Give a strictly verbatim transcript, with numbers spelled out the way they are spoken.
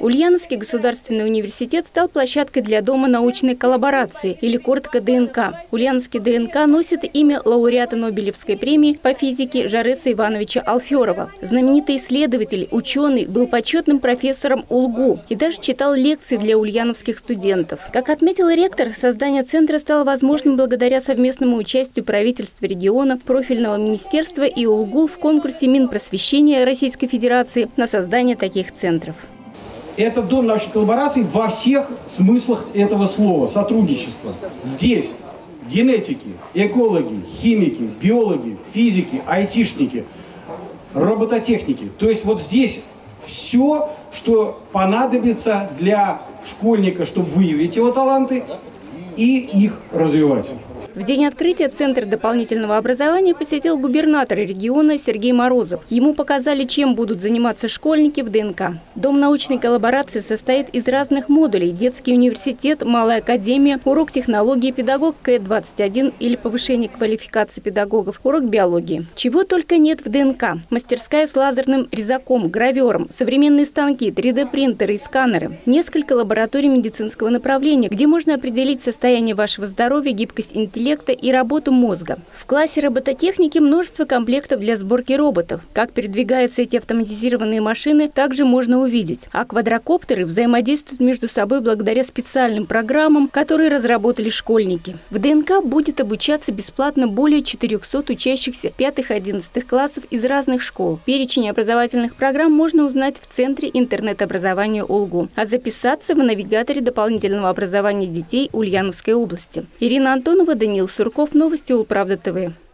Ульяновский государственный университет стал площадкой для Дома научной коллаборации, или коротко ДНК. Ульяновский ДНК носит имя лауреата Нобелевской премии по физике Жареса Ивановича Алферова. Знаменитый исследователь, ученый, был почетным профессором УЛГУ и даже читал лекции для ульяновских студентов. Как отметил ректор, создание центра стало возможным благодаря совместному участию правительства региона, профильного министерства и УЛГУ в конкурсе Минпросвещения Российской Федерации на создание таких центров. Это дом научной коллаборации во всех смыслах этого слова, сотрудничество. Здесь генетики, экологи, химики, биологи, физики, айтишники, робототехники. То есть вот здесь все, что понадобится для школьника, чтобы выявить его таланты и их развивать. В день открытия Центр дополнительного образования посетил губернатор региона Сергей Морозов. Ему показали, чем будут заниматься школьники в ДНК. Дом научной коллаборации состоит из разных модулей: детский университет, малая академия, урок технологии, педагог К двадцать один или повышение квалификации педагогов, урок биологии. Чего только нет в ДНК. Мастерская с лазерным резаком, гравером, современные станки, три дэ принтеры и сканеры. Несколько лабораторий медицинского направления, где можно определить состояние вашего здоровья, гибкость интеллекта и работу мозга. В классе робототехники множество комплектов для сборки роботов. Как передвигаются эти автоматизированные машины, также можно увидеть. А квадрокоптеры взаимодействуют между собой благодаря специальным программам, которые разработали школьники. В ДНК будет обучаться бесплатно более четырёхсот учащихся пятых-одиннадцатых классов из разных школ. Перечень образовательных программ можно узнать в Центре интернет-образования УЛГУ, а записаться в навигаторе дополнительного образования детей Ульяновской области. Ирина Антонова, Даниил Сурков, новости Улправда ТВ.